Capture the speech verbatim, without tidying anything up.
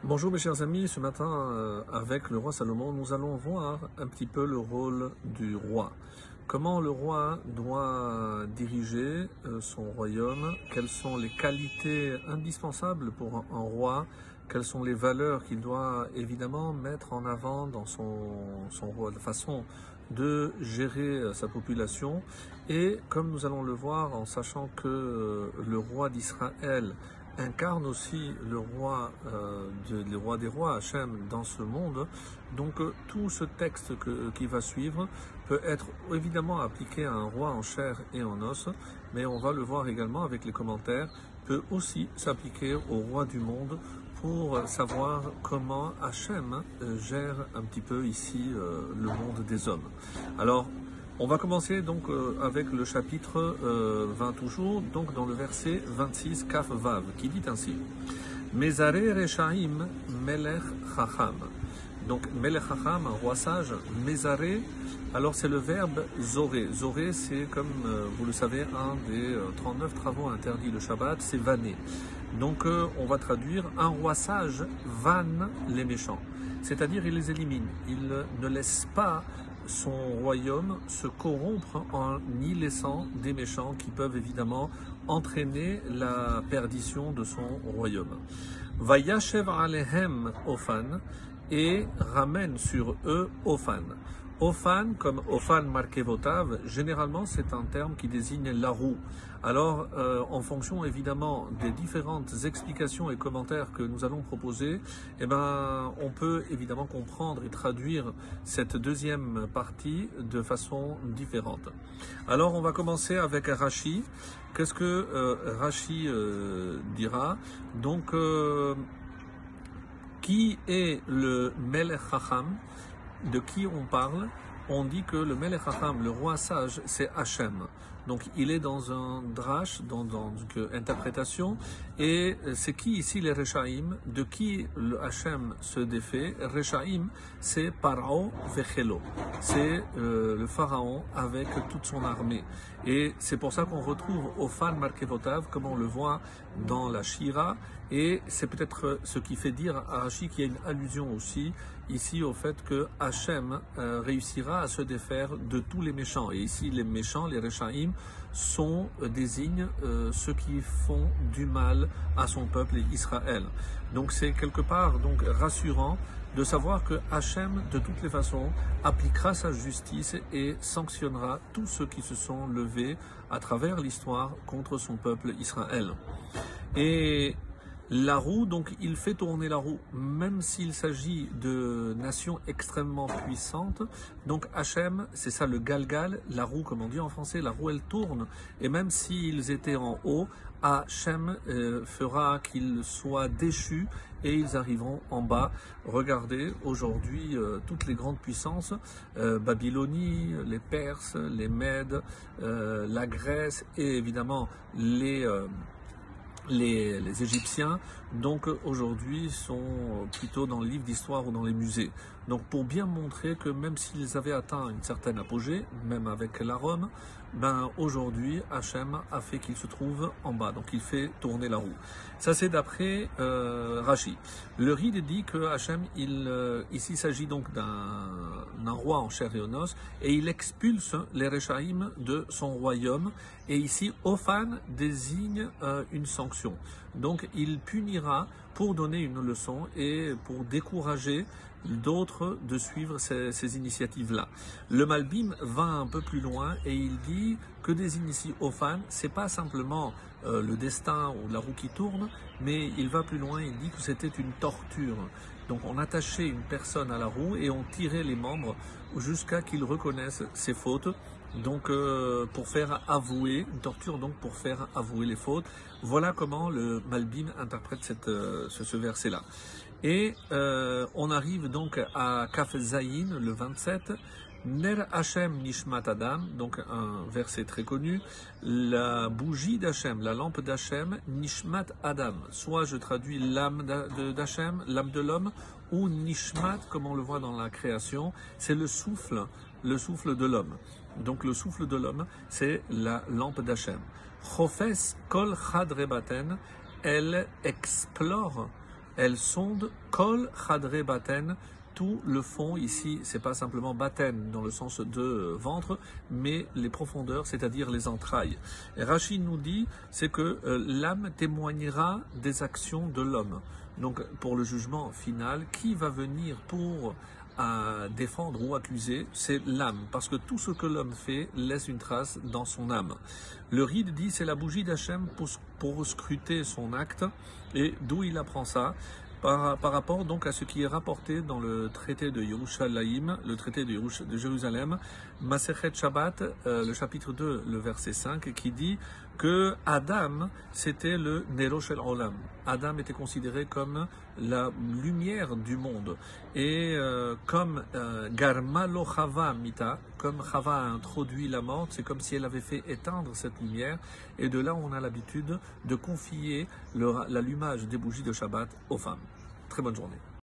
Bonjour mes chers amis, ce matin euh, avec le roi Salomon, nous allons voir un petit peu le rôle du roi. Comment le roi doit diriger euh, son royaume, quelles sont les qualités indispensables pour un roi, quelles sont les valeurs qu'il doit évidemment mettre en avant dans son, son roi, de façon de gérer euh, sa population. Et comme nous allons le voir en sachant que euh, le roi d'Israël incarne aussi le roi, euh, de, le roi des rois, Hachem, dans ce monde. Donc euh, tout ce texte que, qui va suivre peut être évidemment appliqué à un roi en chair et en os, mais on va le voir également avec les commentaires, peut aussi s'appliquer au roi du monde pour savoir comment Hachem euh, gère un petit peu ici euh, le monde des hommes. Alors, on va commencer donc euh, avec le chapitre euh, vingt toujours, donc dans le verset vingt-six, Kaf Vav, qui dit ainsi Mezare Reshaim Melech Chacham. Donc Melech Chacham, un roi sage, Mezare, alors c'est le verbe Zoré. Zoré, c'est comme euh, vous le savez, un des euh, trente-neuf travaux interdits le Shabbat, c'est vanner. Donc euh, on va traduire un roi sage vanne les méchants, c'est-à-dire il les élimine, il ne laisse pas son royaume se corrompre en y laissant des méchants qui peuvent évidemment entraîner la perdition de son royaume. Vayashev alehem Ophan, et ramène sur eux Ophan. Ophan, comme Ophan Markevotav, généralement c'est un terme qui désigne la roue. Alors, euh, en fonction évidemment des différentes explications et commentaires que nous allons proposer, eh ben, on peut évidemment comprendre et traduire cette deuxième partie de façon différente. Alors, on va commencer avec Rashi. Qu'est-ce que euh, Rashi euh, dira? Donc, euh, qui est le Melech Chacham? De qui on parle? On dit que le Melech Chacham, le roi sage, c'est Hachem. Donc il est dans un drash, dans, dans une interprétation. Et c'est qui ici les Reshaim? De qui le Hachem se défait? Reshaim, c'est Paro Vechelo. C'est euh, le pharaon avec toute son armée. Et c'est pour ça qu'on retrouve Ophan Markevotav, comme on le voit dans la Shira. Et c'est peut-être ce qui fait dire à Rashi qu'il y a une allusion aussi ici au fait que Hachem euh, réussira à se défaire de tous les méchants. Et ici, les méchants, les Reshaim, sont, euh, désignent euh, ceux qui font du mal à son peuple Israël. Donc c'est quelque part donc rassurant de savoir que Hachem, de toutes les façons, appliquera sa justice et sanctionnera tous ceux qui se sont levés à travers l'histoire contre son peuple Israël. Et la roue, donc il fait tourner la roue, même s'il s'agit de nations extrêmement puissantes. Donc Hachem, c'est ça le galgal, la roue comme on dit en français, la roue elle tourne. Et même s'ils étaient en haut, Hachem euh, fera qu'ils soient déchus et ils arriveront en bas. Regardez aujourd'hui euh, toutes les grandes puissances, euh, Babylonie, les Perses, les Mèdes, euh, la Grèce et évidemment les... Euh, Les, les Égyptiens, donc aujourd'hui, sont plutôt dans le livre d'histoire ou dans les musées. Donc pour bien montrer que même s'ils avaient atteint une certaine apogée, même avec la Rome, ben aujourd'hui, Hachem a fait qu'il se trouve en bas. Donc il fait tourner la roue. Ça c'est d'après euh, Rashi. Le Ride dit que Hachem, il, euh, ici il s'agit donc d'un roi en chair et en os, et il expulse les Reshaim de son royaume. Et ici, Ophan désigne euh, une sanction. Donc il punira pour donner une leçon et pour décourager d'autres de suivre ces, ces initiatives-là. Le Malbim va un peu plus loin et il dit que désigne ici Ophan, c'est pas simplement euh, le destin ou la roue qui tourne, mais il va plus loin, il dit que c'était une torture. Donc on attachait une personne à la roue et on tirait les membres jusqu'à qu'il reconnaisse ses fautes. Donc euh, pour faire avouer, une torture donc pour faire avouer les fautes. Voilà comment le Malbim interprète cette, euh, ce, ce verset-là. Et euh, on arrive donc à Kaf Zayin, le vingt-sept, Ner Hachem Nishmat Adam, donc un verset très connu, la bougie d'Hachem, la lampe d'Hachem, Nishmat Adam, soit je traduis l'âme d'Hachem, l'âme de l'homme, ou Nishmat, comme on le voit dans la création, c'est le souffle, le souffle de l'homme. Donc le souffle de l'homme, c'est la lampe d'Hachem. Chofes kol chad rebaten, elle explore elles sondent Kol Chadre Baten, tout le fond. Ici, c'est pas simplement Baten dans le sens de ventre, mais les profondeurs, c'est-à-dire les entrailles. Et Rachid nous dit, c'est que euh, l'âme témoignera des actions de l'homme. Donc, pour le jugement final, qui va venir pour à défendre ou accuser, c'est l'âme, parce que tout ce que l'homme fait laisse une trace dans son âme. Le Ride dit c'est la bougie d'Hachem pour, pour scruter son acte, et d'où il apprend ça par, par rapport donc à ce qui est rapporté dans le traité de Yerushalayim, le traité de, Yerush, de Jérusalem, Masechet Shabbat, euh, le chapitre deux, le verset cinq, qui dit que Adam, c'était le Nero Shel Olam. Adam était considéré comme la lumière du monde. Et euh, comme euh, Garmalo Chava Mita, comme Chava a introduit la mort, c'est comme si elle avait fait éteindre cette lumière. Et de là, on a l'habitude de confier le, l'allumage des bougies de Shabbat aux femmes. Très bonne journée.